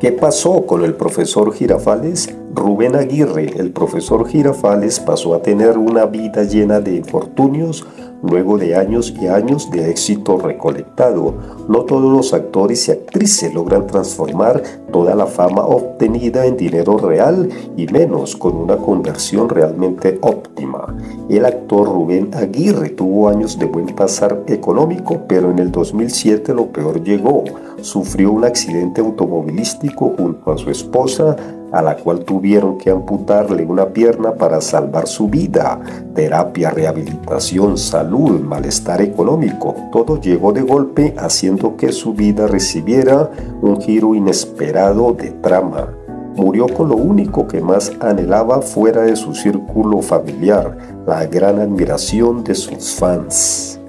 ¿Qué pasó con el profesor Girafales? Rubén Aguirre, el profesor Girafales, pasó a tener una vida llena de infortunios luego de años y años de éxito recolectado. No todos los actores y actrices logran transformar toda la fama obtenida en dinero real y menos con una conversión realmente óptima. El actor Rubén Aguirre tuvo años de buen pasar económico, pero en el 2007 lo peor llegó. Sufrió un accidente automovilístico junto a su esposa, a la cual tuvieron que amputarle una pierna para salvar su vida. Terapia, rehabilitación, salud, malestar económico, todo llegó de golpe, haciendo que su vida recibiera un giro inesperado de trama. Murió con lo único que más anhelaba fuera de su círculo familiar, la gran admiración de sus fans.